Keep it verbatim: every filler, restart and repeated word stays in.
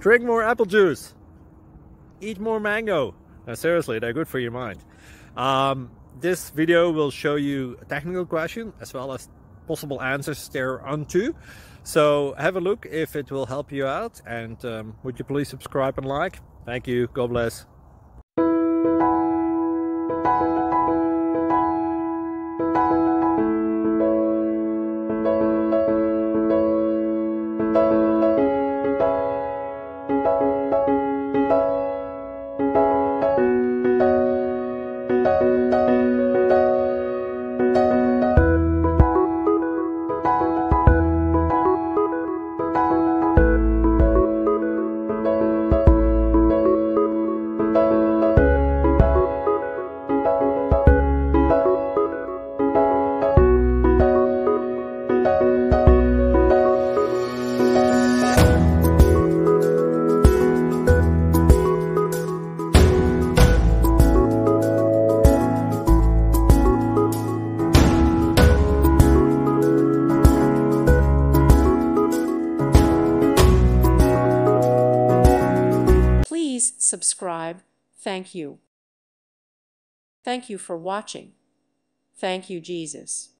Drink more apple juice. Eat more mango. Now, seriously, they're good for your mind. Um, this video will show you a technical question as well as possible answers thereunto. So have a look if it will help you out, and um, would you please subscribe and like? Thank you. God bless. Please subscribe. Thank you. Thank you for watching. Thank you, Jesus.